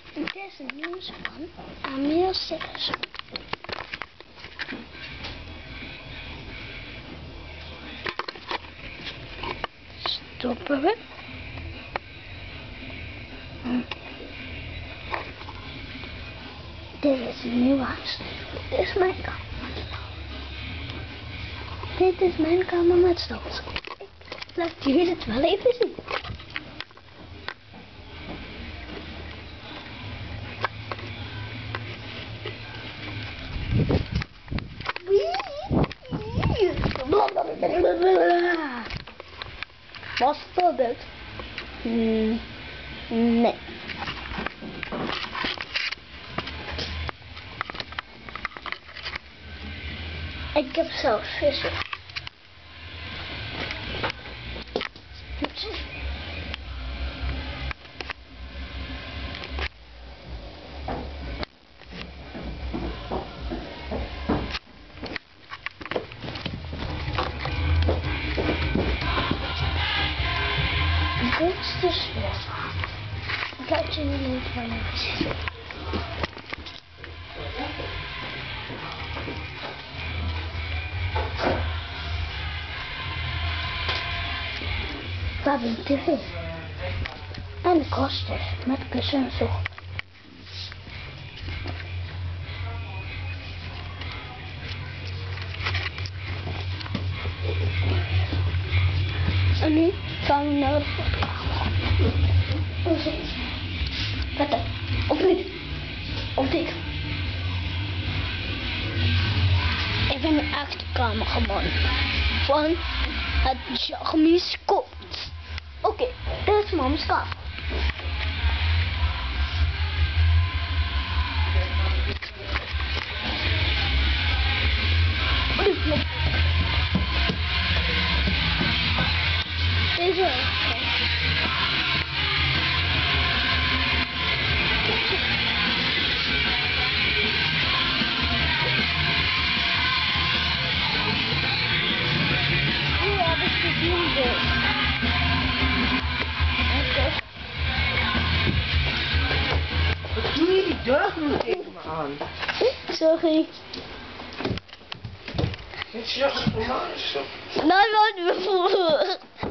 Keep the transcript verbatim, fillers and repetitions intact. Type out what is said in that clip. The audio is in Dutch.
Dit is het nieuws van Amir zes. Stoppen we. Hm. Dit is een nieuw huis. Dit is mijn kamer. Dit is mijn kamer met stoels. Ik laat jullie het wel even zien. Was het voorbeeld? Hmm, nee. Ik heb zelfs vissen. Dit is de zwembad. Ik laat jullie niet van het zien. We hebben een tv. En de kastjes met kussen en zo. En nu gaan we naar de badkamer. Hoe zit het? Wat dan? Of niet? Of dit? Ik ben een achterkamer gewoon. Van het Jagmies komt. Oké, okay, dit is mams kamer. Deze. Hoe heb ik gezien dus? Wat doe je die deur nu tegen me aan? Sorry. Dit is juist voor mij. Nou, wat we voor.